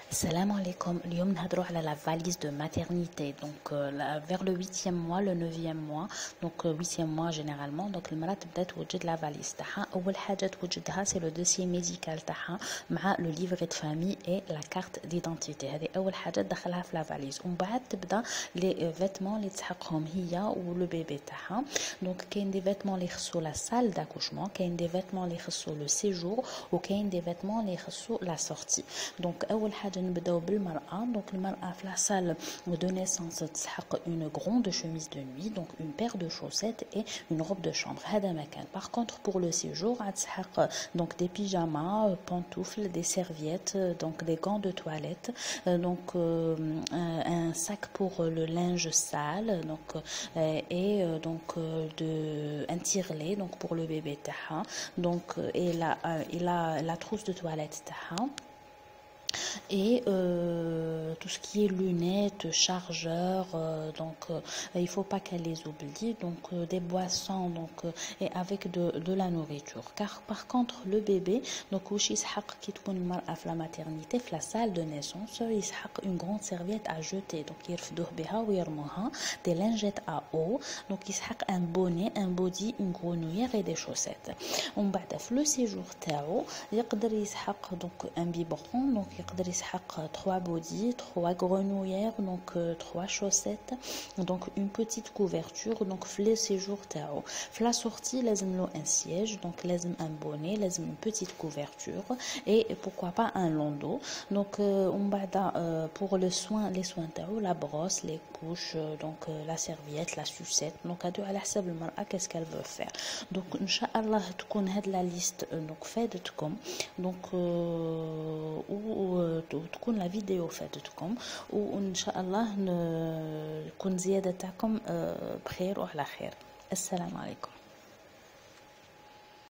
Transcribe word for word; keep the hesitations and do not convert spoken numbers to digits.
Salam alaikum. اليوم نهضروا على la valise de maternité. Donc euh, la- vers le huitième mois, le neuvième mois, donc euh, huitième mois généralement. Donc المرأة تبدا توجد la valise تاعها. أول حاجة توجدها c'est le dossier médical تاعها مع le livret de famille et la carte d'identité. هذه أول حاجة تدخلها في la valise. ومن بعد تبدا les vêtements اللي تسحقهم هي و le bébé تاعها. Donc كاين des vêtements اللي يخصوا la salle d'accouchement, كاين des vêtements اللي يخصوا le séjour وكاين des vêtements اللي يخصوا la sortie. Donc أول حاجة نبداو بالمرأة. دونك المرأة في لا salle de naissance تسحق une grande chemise de nuit, donc une paire de chaussettes et une robe de chambre. هذا مكان. Par contre pour le séjour تسحق donc des pyjamas, pantoufles, des serviettes, donc des gants de toilette, donc euh, un sac pour le linge sale, donc euh, et euh, donc euh, de un tire-lait donc pour le bébé تاعها, donc et la et la la trousse de toilette تاعها. Et euh, tout ce qui est lunettes, chargeurs, euh, donc euh, il faut pas qu'elle les oublie, donc euh, des boissons, donc euh, et avec de, de la nourriture. Car par contre le bébé, donc واش يسحق كي تكون المرأة في la maternité في la salle de naissance, يسحق une grande serviette à jeter, donc يرفدوه بها ويرموها, des lingettes à eau, donc يسحق un bonnet, un body, une grenouillère et des chaussettes. ومن بعد في le séjour تاعو يقدر يسحق donc un biberon, donc يقدر يسحق trois body, trois grenouillères, donc euh, trois chaussettes, donc une petite couverture. Donc في le séjour تاعو في la sortie لازم له un siège, donc لازم un bonnet, لازم une petite couverture et pourquoi pas un landau. Donc ومن بعد euh, pour le soin les soins تاعو la brosse, les couches, donc euh, la serviette, la sucette. donc هادو على حسب المرأة qu'est-ce qu'elle veut faire. donc ان شاء الله تكون هاد la liste donc فادتكم, donc euh, و تكون لا فيديو فاتتكم, وان شاء الله تكون زيادة تاعكم بخير وعلى خير. السلام عليكم.